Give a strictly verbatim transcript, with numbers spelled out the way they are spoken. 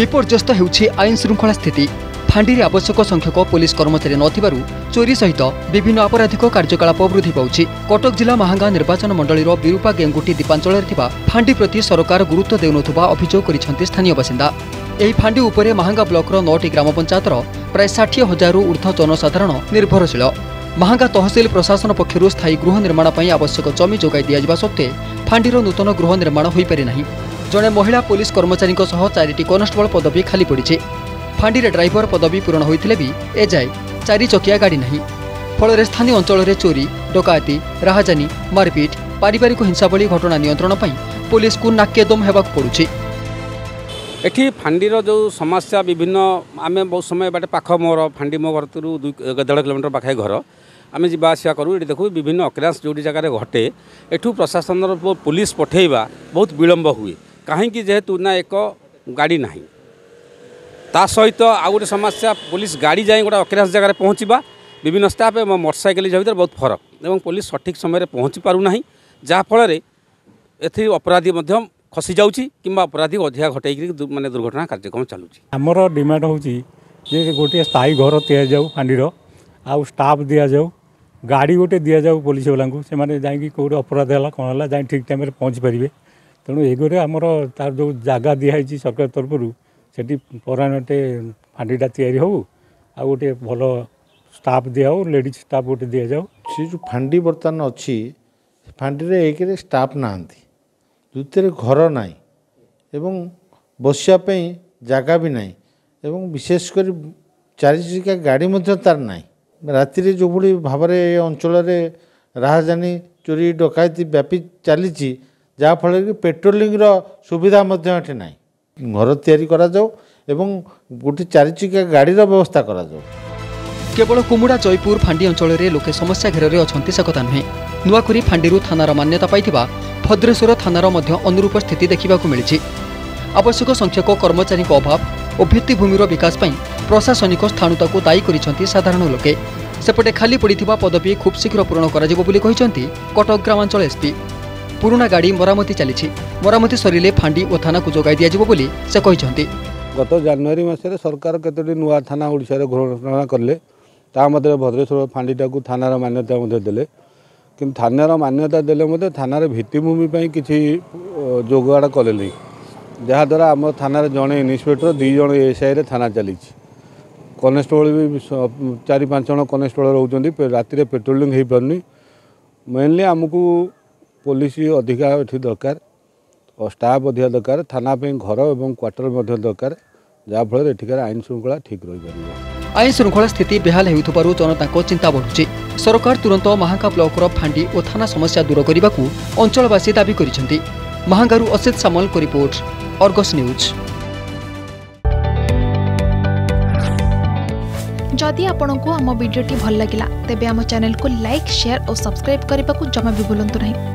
विपर्यस्त होउछि आईन श्रृंखला स्थिति। फांडी रे आवश्यक संख्यक पुलिस कर्मचारी नथिबारु चोरी सहित विभिन्न आपराधिक कार्यकलाप वृद्धि पाउछि। कटक जिला महांगा निर्वाचन मंडलीर विरूपा गेंगुटी दीपांचल थिबा फांडी प्रति सरकार गुरुत्व देउनथुबा अभियोग करिसेंति स्थानीय बासिंदा। एही फांडी उपरे महांगा ब्लॉकर नौटी ग्राम पंचायतर प्राय षाठी हजार ऊर्ध्व जनसाधारण निर्भरशील। महांगा तहसिल प्रशासन पक्षरु स्थायी गृह निर्माण पई आवश्यक जमी जोगाई दिया जिबा सत्त्वे फांडीर नूतन गृह निर्माण होई पारि नाही। जणे महिला पुलिस कर्मचारी सह चारिटी कनेस्टेबल पदवी खाली पड़ी। फांडी रे ड्राइवर पदवी पूरण होइथिले भी ए जाय चारि चकिया गाड़ी नहीं। फल स्थानीय अंचल रे चोरी डकायती राहजानी मारपीट पारिवारिक हिंसा भली घटना नियंत्रण पई पुलिस को नाकेदम हेबाक पड़ुछि। एठी फांडीर जो समस्या विभिन्न आमे बहुत समय बाटे पाख मोर फांडी मो घर तुरु डेढ़ किलोमीटर पाखे घर आमे जीवा आसिया करूँ। ये देखू विभिन्न अक्रांश जो जगार घटे एठू प्रशासन पुलिस पठेबा बहुत विलम्ब हुए कहीं जेहेतु ना एक गाड़ी ना ता सहित आउ गोटे समस्या पुलिस गाड़ी जाए गोटे अक्रांश जगार पहुँचवा विभिन्न स्टाफ और मोटरसाइकेल भितर बहुत फरक और पुलिस सठिक समय पहुँची पारना जहाँफल ए अपराधी खसी जाऊँगी कि अपराधी अधिका घटे माने दुर्घटना कार्यक्रम चलू। आमर डिमांड हूँ गोटे स्थायी घर दि जाऊ फांडीर आउ स्टाफ दि जाऊ गाड़ी गोटे दि जाऊ पुलिस वाला से मैंने जाकि कौटे अपराध है कौन है जाए ठीक टाइम पहुँची पारे। तेणु एगोरे आमर तार जो जगह दिखाई सरकार तरफ से परानटे फांडीटा तैयारी हो आ गोटे भल स्टाफ दिया हो लेडीज स्टाफ गोटे दि जाऊ। से जो फांडी बर्तमान अच्छी फांडी रे एक रे स्टाफ ना द्वितीय घर ना एवं बसापी जगह भी ना एवं विशेषकर चारि चकिया गाड़ी मध्य तार ना राति जो भाई भाव में अंचल राहजानी चोरी डकायती व्यापी चली जहाँफल कि पेट्रोलिंग सुविधा ना घर तैयारी करा जाओ एवं गोटे चारि चकिया गाड़ी व्यवस्था करा जाओ। केवल कुमुड़ा जयपुर फांडी अंचल में लोके समस्या घेर अच्छा से कथा नुहे। नुआकुरी फांडी थानार मान्यता पाइथिबा भद्रेश्वर थानार मध्य अनुरूप स्थिति देखा मिली। आवश्यक संख्यक कर्मचारी अभाव और भित्तिभूमिर विकास पई प्रशासनिक स्थाणुता को दायी करिसेंति साधारण लोके। सेपटे खाली पड़िथिबा पदवी खूब शीघ्र पूरण कराजिबो बोली कहिसेंति कटक ग्रामांचल एसपी। पुराना गाड़ी मरामती चली मरामती सरिले फांडी और थाना को जोगाई दिया जिवो बोली से कहिसेंति। गत जनवरी मासरे सरकार केतोटी नुआ थाना ओडिशा रे घोषणा करले ता मध्य भद्रेश्वर फांडीटा को थानार मान्यता मध्य देले कि थानार मान्यता देले मध्य थानार भित्तिभूमि पई किछि जोगाड़ कले नहीं जहाँद्वारा आम थानार जड़े इन्स्पेक्टर दुई जन एसआई रे थाना चली कनेस्टेबल भी चारि पाँच जन कनेस्टेबल रोचंती राति पेट्रोलिंग हो पारनी। मेनली आमको पुलिस अधिका ये दरकार और स्टाफ अधिका दरकार थाना पे घर और क्वार्टर दरकार जहाँफल एठिकार आईन श्रृंखला ठीक रही पार। आईन श्रृंखला स्थिति बेहाल होउथबारु जनता चिंता बढ़ुछि। सरकार तुरंत महांगा ब्लॉकर फांडी और थाना समस्या दूर करने को अंचलवासी दाबी करिसेंति। महांगारू असित सामल को रिपोर्ट अर्गस न्यूज। जदि आपंक आम भिडी भल लगा तेब आम चैनल को लाइक शेयर और सब्सक्राइब करने को जमा भी भूलु नहीं।